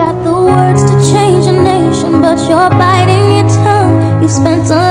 got the words to change a nation, but you're biting your tongue. You spent a